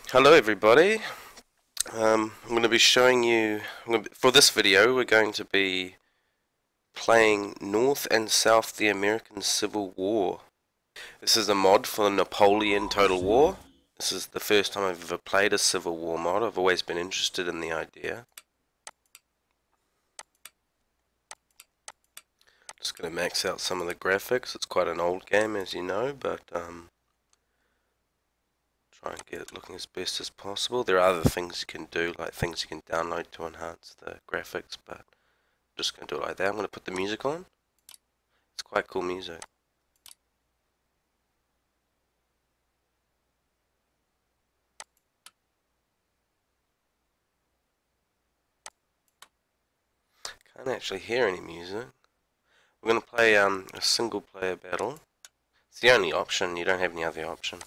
Hello everybody. I'm going to be showing you, for this video we're going to be playing North and South the American Civil War. This is a mod for Napoleon Total War. This is the first time I've ever played a Civil War mod. I've always been interested in the idea. Just going to max out some of the graphics. It's quite an old game, as you know, but try and get it looking as best as possible. There are other things you can do, like things you can download to enhance the graphics, but I'm just going to do it like that. I'm going to put the music on. It's quite cool music. Can't actually hear any music. We're going to play a single player battle. It's the only option, you don't have any other option.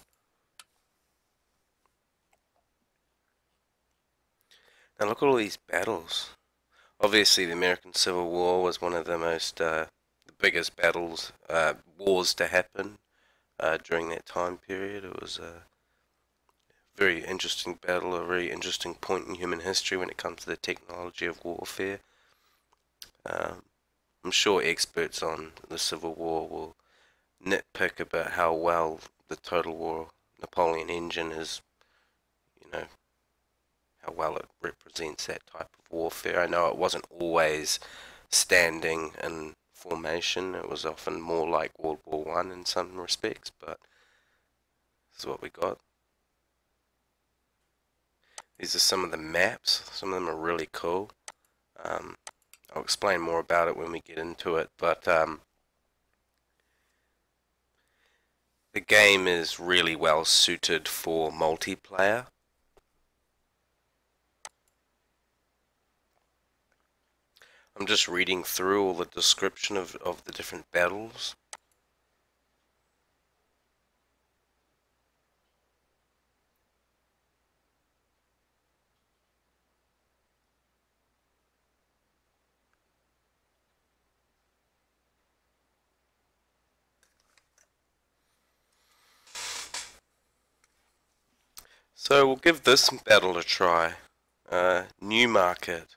Now look at all these battles. Obviously the American Civil War was one of the most, the biggest battles, wars to happen during that time period. It was a very interesting battle, a very interesting point in human history when it comes to the technology of warfare. I'm sure experts on the Civil War will nitpick about how well the Total War Napoleon engine is, you know, how well it represents that type of warfare. I know it wasn't always standing in formation. It was often more like World War One in some respects, but this is what we got. These are some of the maps. Some of them are really cool. I'll explain more about it when we get into it, but the game is really well suited for multiplayer. I'm just reading through all the description of the different battles. So we'll give this battle a try. Newmarket.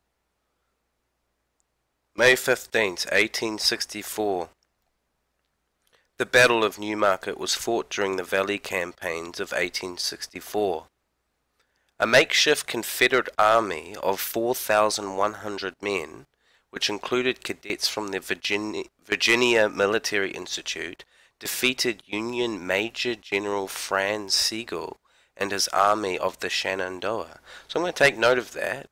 May 15th, 1864. The Battle of Newmarket was fought during the Valley Campaigns of 1864. A makeshift Confederate army of 4,100 men, which included cadets from the Virginia Military Institute, defeated Union Major General Franz Sigel and his army of the Shenandoah. So I'm going to take note of that.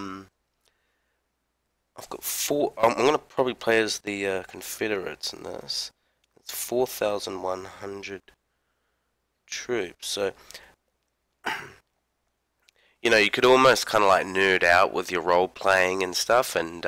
I've got four. I'm going to probably play as the Confederates in this. It's 4,100 troops. So, you know, you could almost kind of like nerd out with your role playing and stuff, and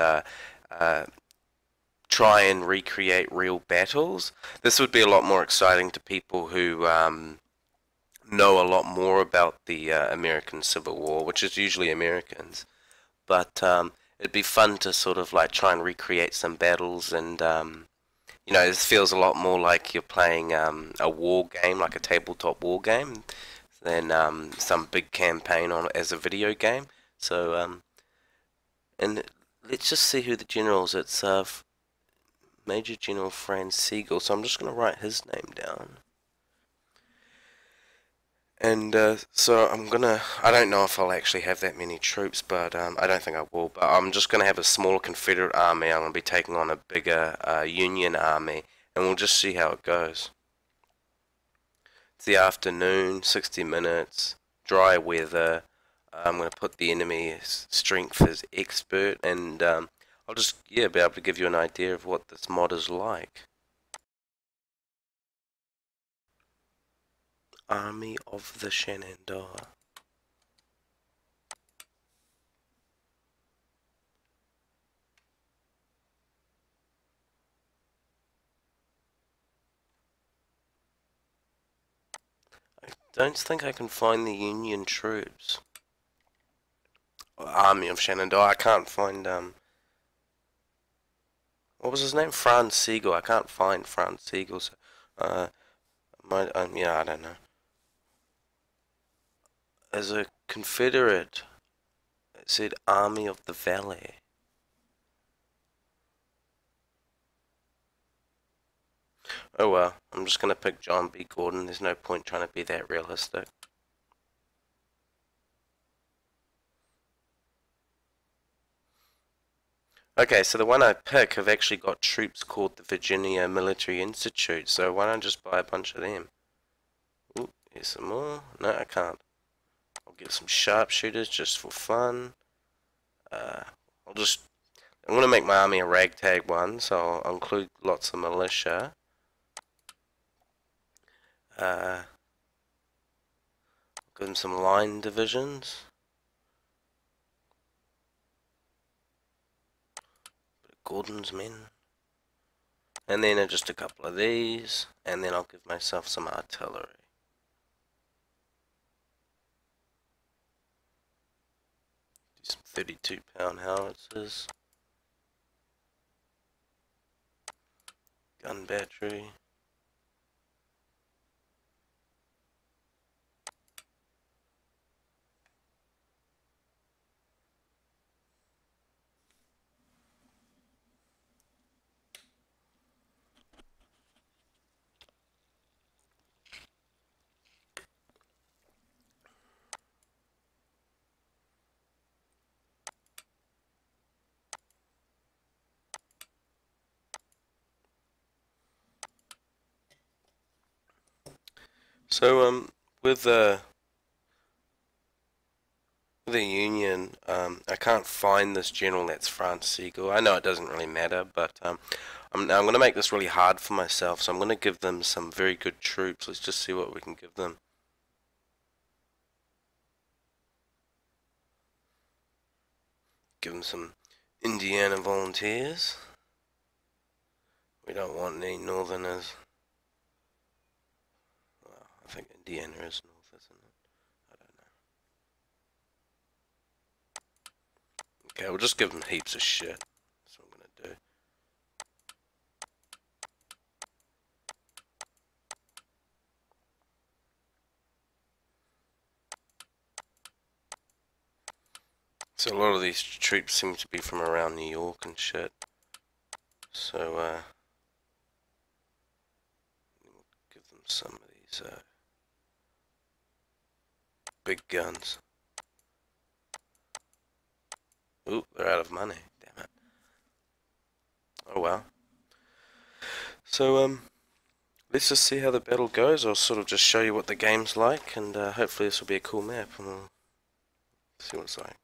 try and recreate real battles. This would be a lot more exciting to people who know a lot more about the American Civil War, which is usually Americans. But it'd be fun to sort of like try and recreate some battles, and you know, this feels a lot more like you're playing a war game, like a tabletop war game, than some big campaign on as a video game. So and let's just see who the generals. It's Major General Franz Sigel. So I'm just going to write his name down. And so I don't know if I'll actually have that many troops, but I don't think I will. But I'm just going to have a smaller Confederate army. I'm going to be taking on a bigger Union army, and we'll just see how it goes. It's the afternoon, 60 minutes, dry weather. I'm going to put the enemy's strength as expert, and I'll just, yeah, be able to give you an idea of what this mod is like. Army of the Shenandoah. I don't think I can find the Union troops. Army of Shenandoah. I can't find what was his name? Franz Sigel. I can't find Franz Sigel. So, yeah, I don't know. as a Confederate. It said Army of the Valley. Oh well, I'm just gonna pick John B. Gordon. There's no point trying to be that realistic. Okay, so the one I pick have actually got troops called the Virginia Military Institute, so why don't I just buy a bunch of them? Ooh, here's some more. No, I can't. I'll get some sharpshooters just for fun. I'm gonna make my army a ragtag one, so I'll include lots of militia. Give them some line divisions. Gordon's men. And then just a couple of these, and then I'll give myself some artillery. Do some 32-pound howitzers. Gun battery. So with the Union, I can't find this general that's France Siegel. I know it doesn't really matter, but I'm going to make this really hard for myself, so I'm going to give them some very good troops. Let's just see what we can give them. Give them some Indiana volunteers. We don't want any northerners. Well, I think Indiana is north, isn't it? I don't know. Okay, we'll just give them heaps of shit. That's what I'm going to do. So a lot of these troops seem to be from around New York and shit. So, we'll give them some of these, big guns. Ooh, they're out of money. Damn it. Oh well. So, let's just see how the battle goes. I'll sort of just show you what the game's like, and hopefully this will be a cool map, and we'll see what it's like.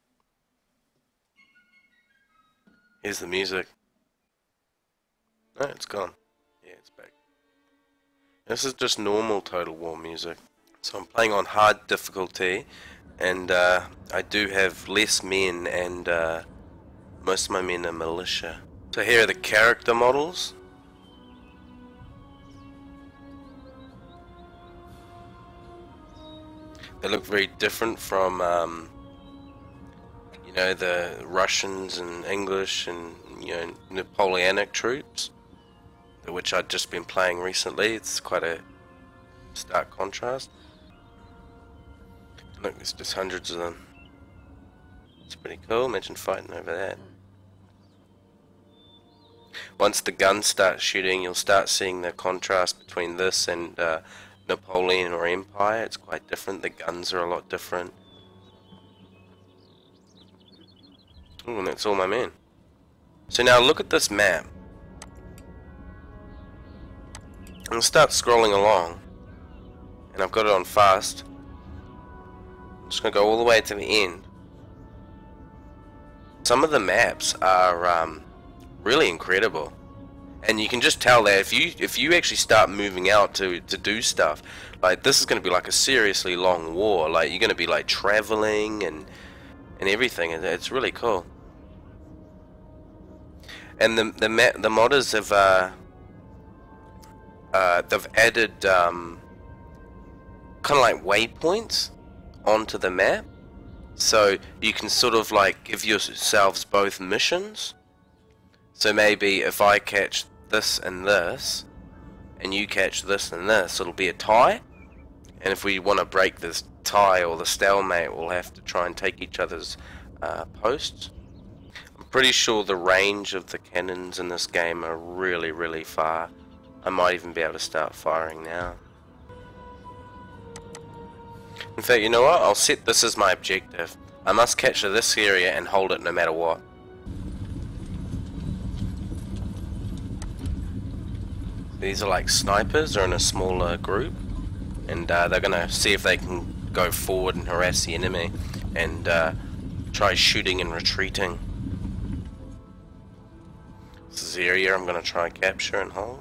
Here's the music. No, it's gone. Yeah, it's back. This is just normal Total War music. So I'm playing on hard difficulty, and I do have less men, and most of my men are militia. So here are the character models. They look very different from you know, the Russians and English and, you know, Napoleonic troops, which I've just been playing recently. It's quite a stark contrast. Look, there's just hundreds of them. It's pretty cool. Imagine fighting over that. Once the guns start shooting, you'll start seeing the contrast between this and Napoleon or Empire. It's quite different. The guns are a lot different. Ooh, and that's all my men. So now look at this map. I'm going to start scrolling along. And I've got it on fast. I'm just going to go all the way to the end. Some of the maps are really incredible. And you can just tell that if you actually start moving out to do stuff, like this is going to be like a seriously long war. Like you're going to be like traveling and everything. It's really cool. And the modders have they've added kind of like waypoints onto the map, so you can sort of like give yourselves both missions. So maybe if I catch this and this, and you catch this and this, it'll be a tie, And if we want to break this tie or the stalemate, we'll have to try and take each other's posts. I'm pretty sure the range of the cannons in this game are really, really far. I might even be able to start firing now. In fact, you know what? I'll set this as my objective. I must capture this area and hold it no matter what. These are like snipers, they're in a smaller group, and they're gonna see if they can go forward and harass the enemy and try shooting and retreating. This is the area I'm gonna try and capture and hold.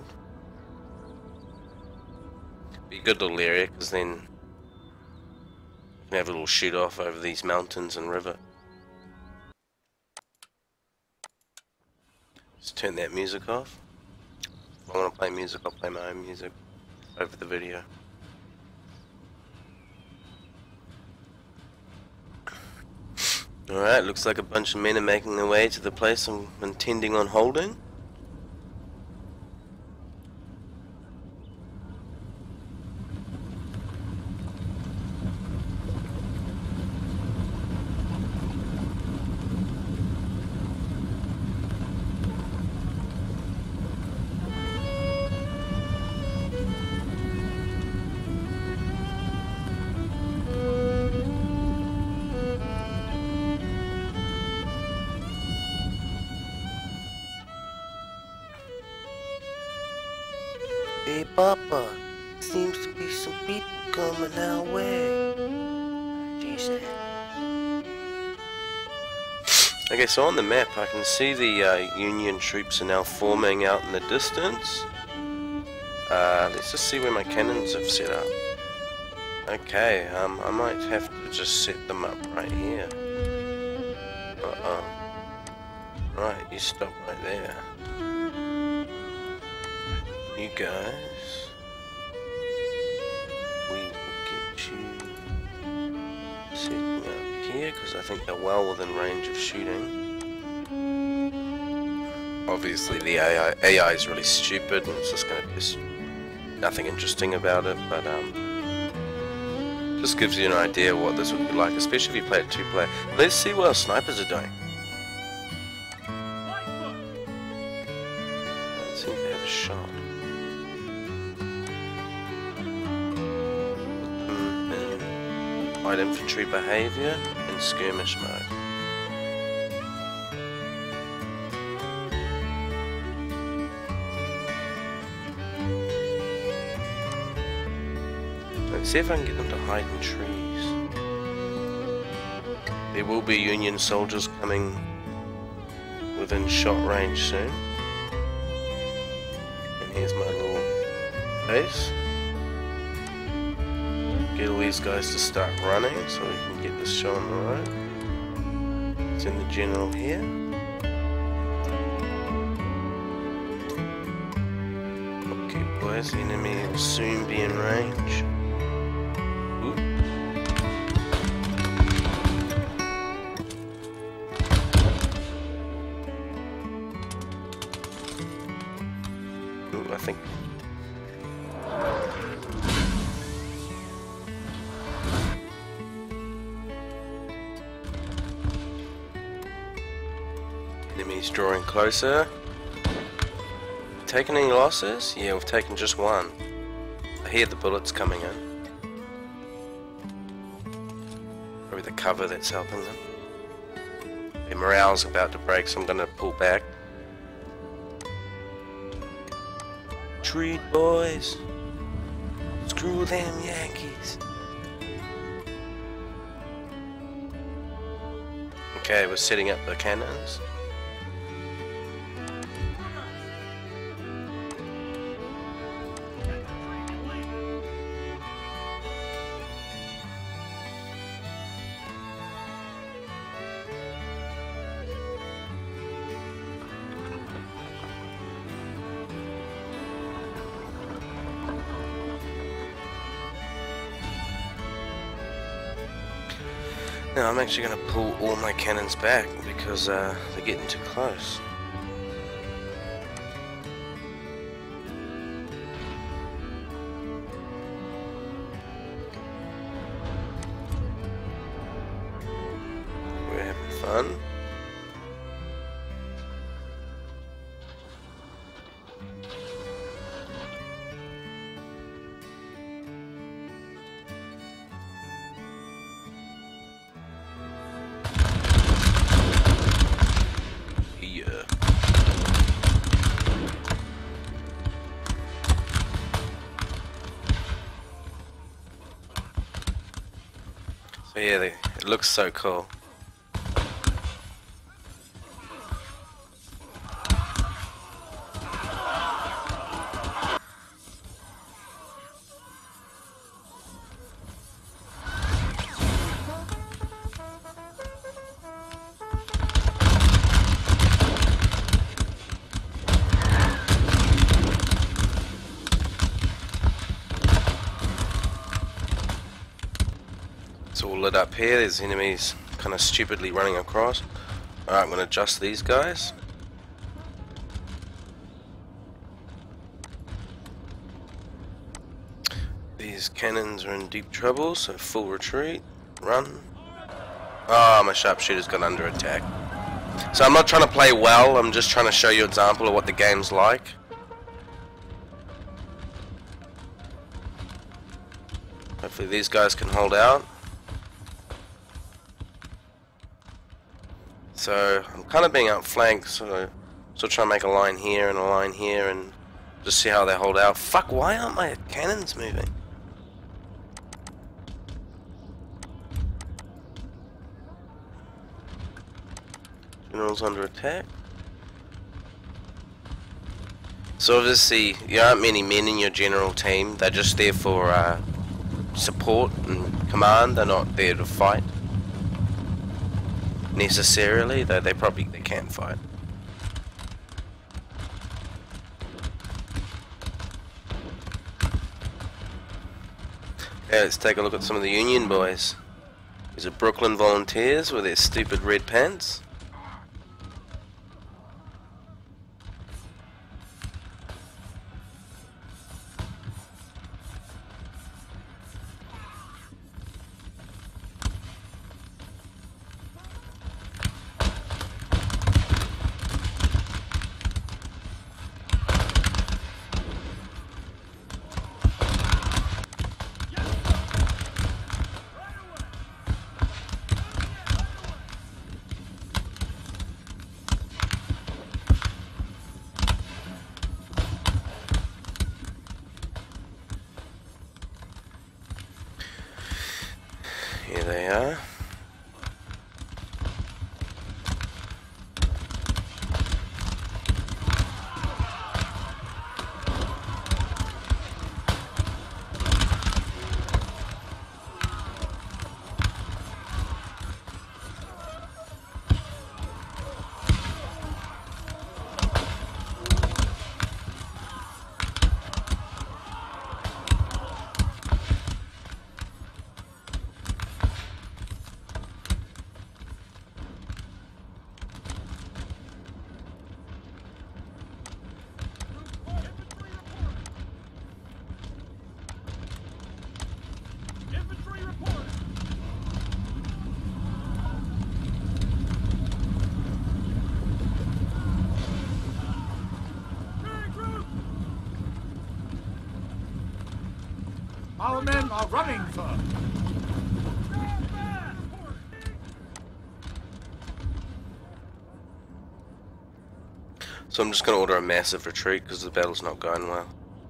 Be a good little area, because then you can have a little shoot off over these mountains and river. Just turn that music off. If I want to play music, I'll play my own music over the video. Alright, looks like a bunch of men are making their way to the place I'm intending on holding. Hey Papa, seems to be some people coming our way. Jesus. Okay, so on the map I can see the Union troops are now forming out in the distance. Let's just see where my cannons have set up. Okay, I might have to just set them up right here. Right, you stop right there. You guys, we will get you sitting up here because I think they're well within range of shooting. Obviously the AI is really stupid and it's just going to be nothing interesting about it, but just gives you an idea of what this would be like, especially if you play it 2-player. Let's see what our snipers are doing. I seem to have a shot. Light infantry behaviour in skirmish mode. Let's see if I can get them to hide in trees. There will be Union soldiers coming within shot range soon. And here's my little base. Get all these guys to start running so we can get this show on the road. Send the general here. Okay boys, the enemy will soon be in range. Ooh. Ooh, I think enemies drawing closer. Taken any losses? Yeah, we've taken just one. I hear the bullets coming in. Probably the cover that's helping them. Their morale's about to break, so I'm gonna pull back. Retreat, boys. Screw them Yankees. Okay, we're setting up the cannons. Now I'm actually going to pull all my cannons back because they're getting too close. fun. So yeah, it looks so cool. It's all lit up here. There's enemies kind of stupidly running across. Alright, I'm going to adjust these guys. These cannons are in deep trouble, so full retreat. Run. Oh, my sharpshooter's got under attack. So I'm not trying to play well, I'm just trying to show you an example of what the game's like. Hopefully these guys can hold out. So I'm kind of being outflanked, so trying to make a line here and a line here and just see how they hold out. Fuck, why aren't my cannons moving? General's under attack. So obviously, you aren't many men in your general team. They're just there for support and command. They're not there to fight necessarily, though they can't fight. Okay, let's take a look at some of the Union boys. These are Brooklyn volunteers with their stupid red pants. Here they are. Our men are running, sir. So I'm just going to order a massive retreat because the battle's not going well.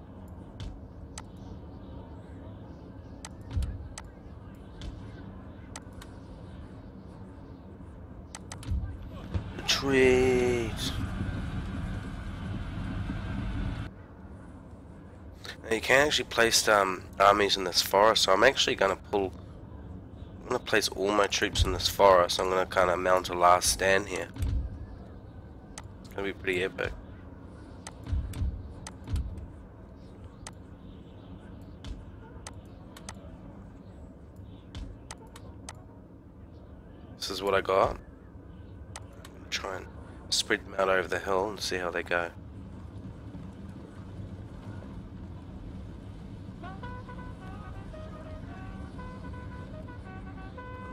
Retreat! Now you can actually place armies in this forest, so I'm actually going to place all my troops in this forest. I'm going to kind of mount a last stand here. It's going to be pretty epic. This is what I got. I'm going to try and spread them out over the hill and see how they go.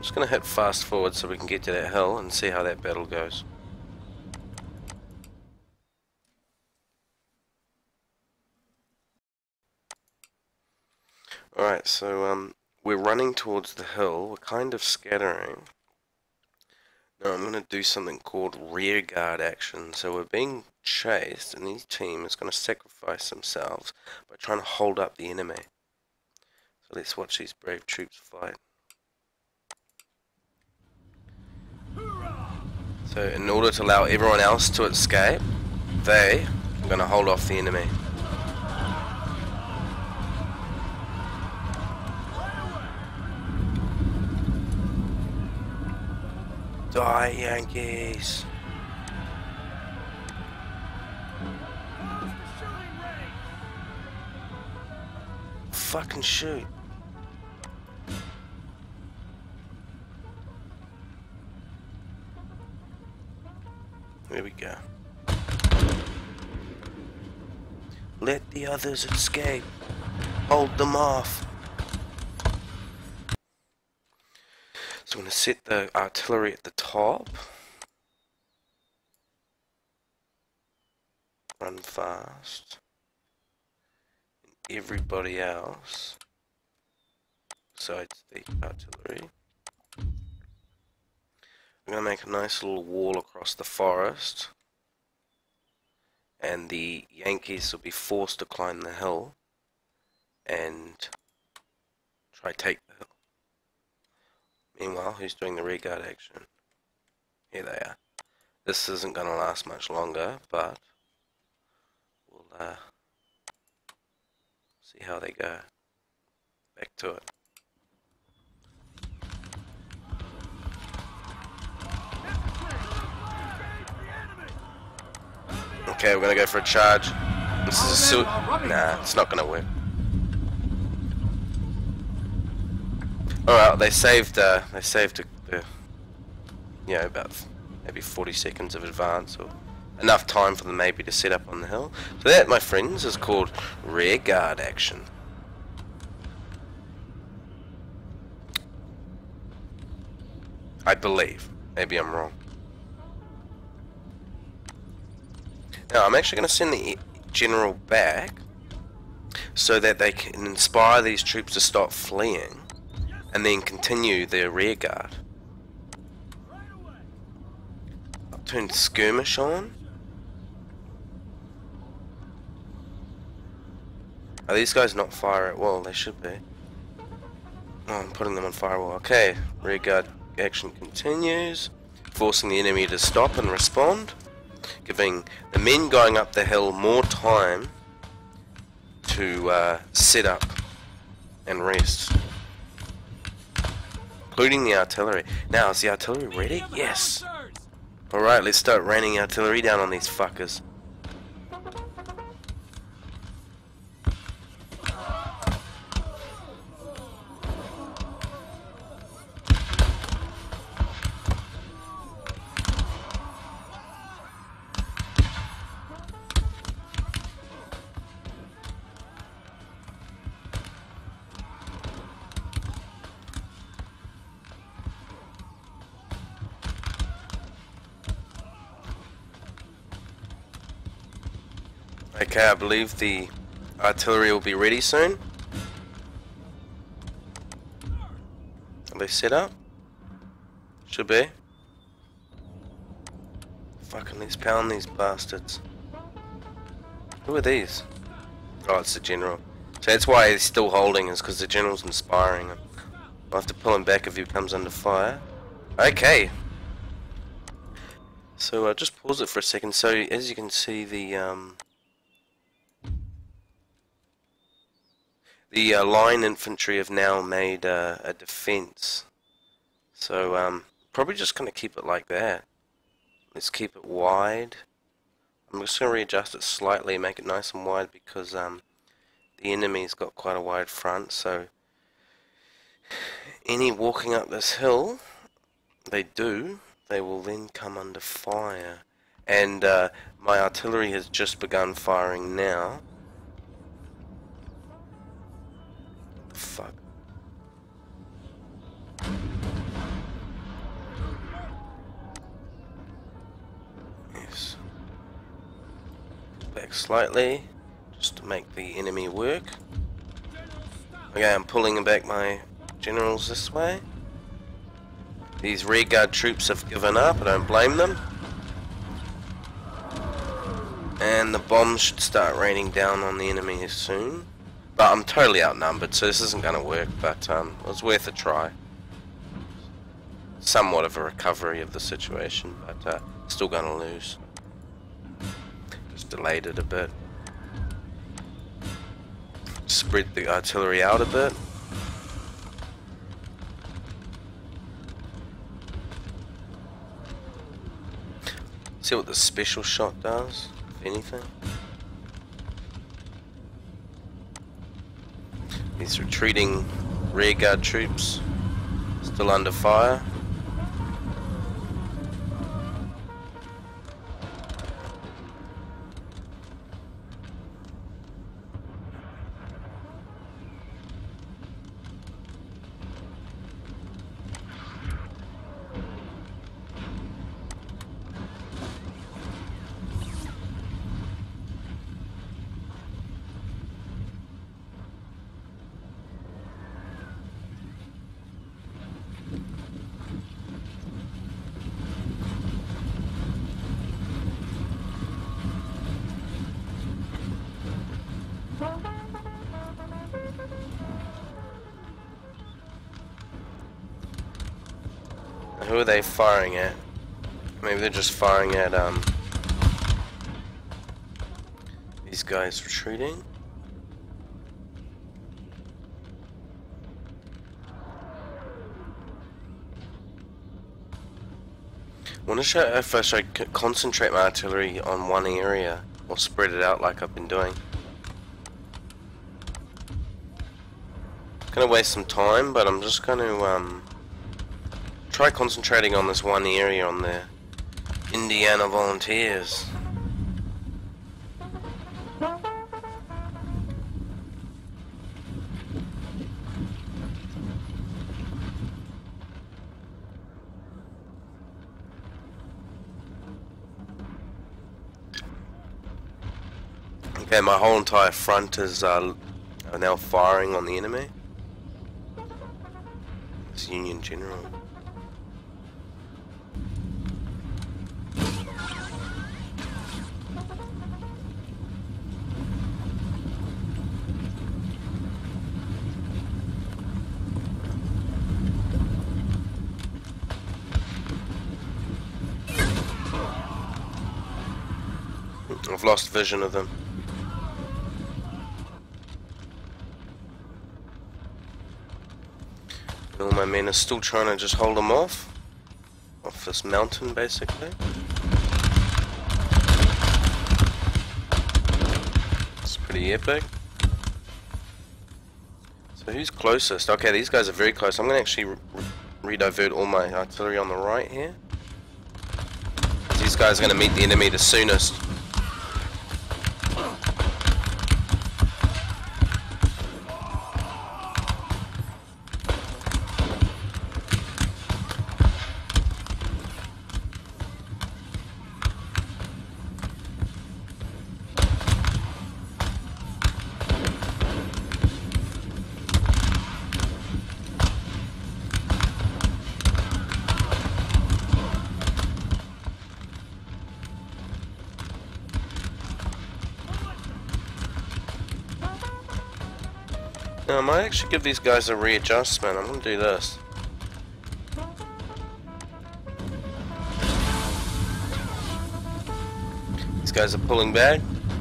just going to hit fast forward so we can get to that hill and see how that battle goes. Alright, so we're running towards the hill, we're kind of scattering. Now I'm going to do something called rear guard action. So we're being chased and each team is going to sacrifice themselves by trying to hold up the enemy. So let's watch these brave troops fight. So in order to allow everyone else to escape, they are going to hold off the enemy. Die, Yankees! Fucking shoot! There we go. Let the others escape. Hold them off. So I'm going to set the artillery at the top. Run fast. And everybody else, besides the artillery, I'm going to make a nice little wall across the forest. And the Yankees will be forced to climb the hill and try to take the hill. Meanwhile, who's doing the rear guard action? Here they are. This isn't going to last much longer, but we'll see how they go. Back to it. Okay, we're going to go for a charge. This is a suit. Nah, it's not going to work. Alright, they saved you know, about maybe 40 seconds of advance, or enough time for them maybe to set up on the hill. So that, my friends, is called rear guard action. I believe. Maybe I'm wrong. Now, I'm actually going to send the general back so that they can inspire these troops to stop fleeing and then continue their rear guard. I'll turn skirmish on. Are these guys not fire at will? They should be. Oh, I'm putting them on firewall. Okay, rear guard action continues, forcing the enemy to stop and respond, giving the men going up the hill more time to set up and rest. Including the artillery. Now, is the artillery ready? Yes! Alright, let's start raining artillery down on these fuckers. Okay, I believe the artillery will be ready soon. Are they set up? Should be. Fucking let's pound these bastards. Who are these? Oh, it's the general. So that's why he's still holding, is because the general's inspiring him. I'll have to pull him back if he comes under fire. Okay. So I'll just pause it for a second. So as you can see, the line infantry have now made a defense. So probably just gonna keep it like that. Let's keep it wide. I'm just gonna readjust it slightly, make it nice and wide, because the enemy's got quite a wide front. So any walking up this hill, they will then come under fire. And my artillery has just begun firing now. What the fuck? back slightly, just to make the enemy work. Okay, I'm pulling back my generals this way. These rearguard troops have given up, I don't blame them. And the bombs should start raining down on the enemy soon. But I'm totally outnumbered, so this isn't going to work, but it was worth a try. Somewhat of a recovery of the situation, but still going to lose. Just delayed it a bit. Spread the artillery out a bit. See what the special shot does, if anything. These retreating rearguard troops still under fire. Who are they firing at? Maybe they're just firing at these guys retreating. I wonder if I should concentrate my artillery on one area or spread it out like I've been doing. Gonna waste some time, but I'm just gonna try concentrating on this one area on the Indiana Volunteers. Okay, my whole entire front is are now firing on the enemy. This Union General. I've lost vision of them. All my men are still trying to just hold them off this mountain, basically. It's pretty epic. So who's closest? Okay, these guys are very close. I'm going to actually re-divert all my artillery on the right here. These guys are going to meet the enemy the soonest. Now, I might actually give these guys a readjustment. I'm going to do this. These guys are pulling back.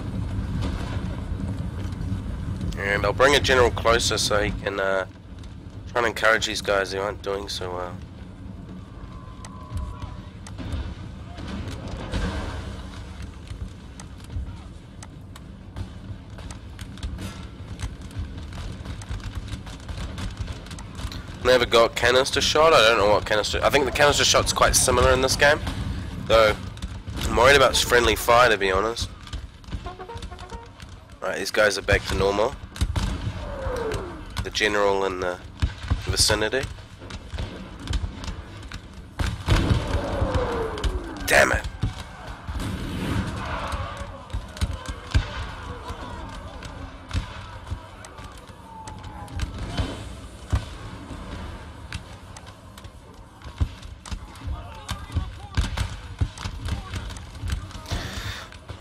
And I'll bring a general closer so he can try and encourage these guys who aren't doing so well. Never got canister shot. I don't know what canister. I think the canister shot's quite similar in this game, though I'm worried about friendly fire, to be honest. Right, these guys are back to normal. The general in the vicinity. Damn it.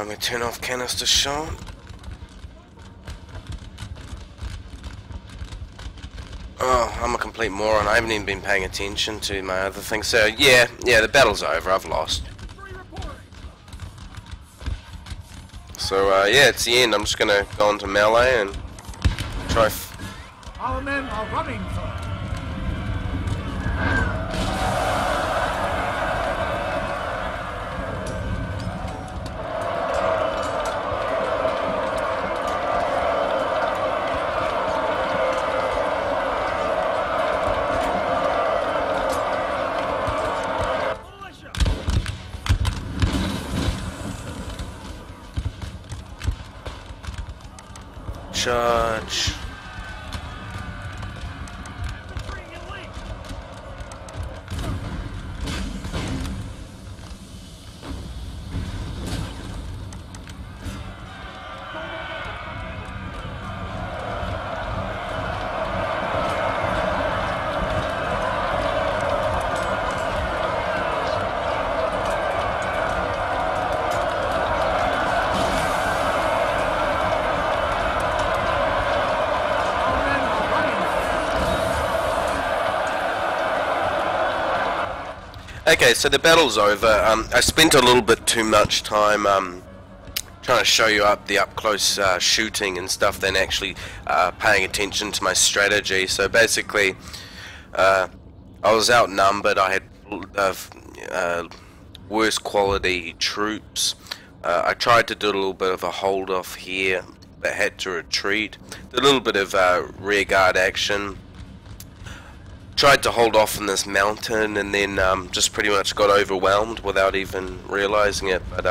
I'm gonna turn off canister shot. Oh, I'm a complete moron. I haven't even been paying attention to my other things. So, yeah, the battle's over. I've lost. So, yeah, it's the end. I'm just gonna go into melee and try. Our men are running, sir. Charge. Okay, so the battle's over. I spent a little bit too much time trying to show you the up-close shooting and stuff than actually paying attention to my strategy. So basically, I was outnumbered. I had worse quality troops. I tried to do a little bit of a hold-off here, but had to retreat. Did a little bit of rear guard action. Tried to hold off in this mountain and then just pretty much got overwhelmed without even realizing it. But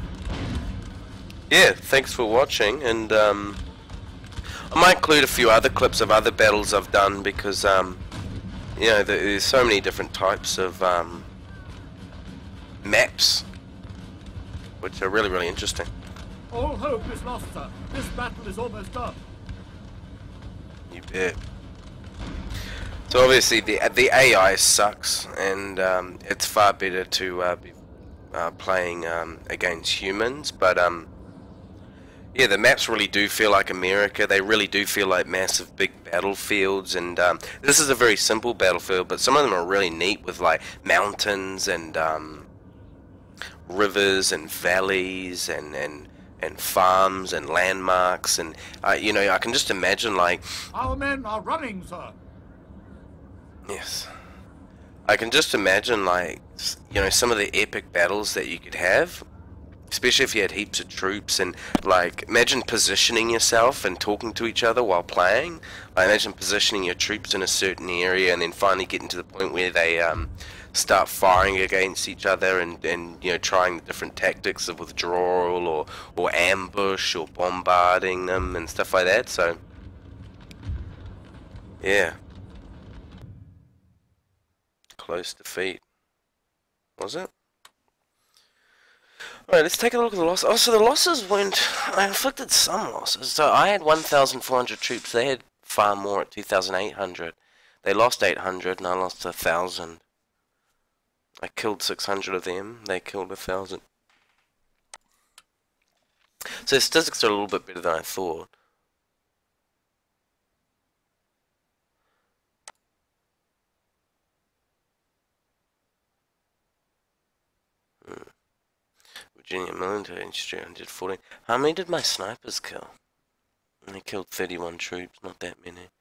yeah, thanks for watching, and I might include a few other clips of other battles I've done because you know, there's so many different types of maps which are really interesting. All hope is lost, sir. This battle is almost done. You bet. So obviously the AI sucks, and it's far better to be playing against humans. But yeah, the maps really do feel like America. They really do feel like massive big battlefields, and this is a very simple battlefield, but some of them are really neat with like mountains and rivers and valleys and farms and landmarks, and you know, I can just imagine like. Our men are running, sir. Yes. I can just imagine, like, you know, some of the epic battles that you could have, especially if you had heaps of troops, and, like, imagine positioning yourself and talking to each other while playing. Like, imagine positioning your troops in a certain area and then finally getting to the point where they start firing against each other and you know, trying the different tactics of withdrawal or ambush or bombarding them and stuff like that. So, yeah. Close defeat. Was it? Alright, let's take a look at the losses. Oh, so the losses weren't. I inflicted some losses. So I had 1,400 troops. They had far more at 2,800. They lost 800 and I lost 1,000. I killed 600 of them. They killed 1,000. So the statistics are a little bit better than I thought. Virginia military industry 114. How many did my snipers kill? They killed 31 troops, not that many.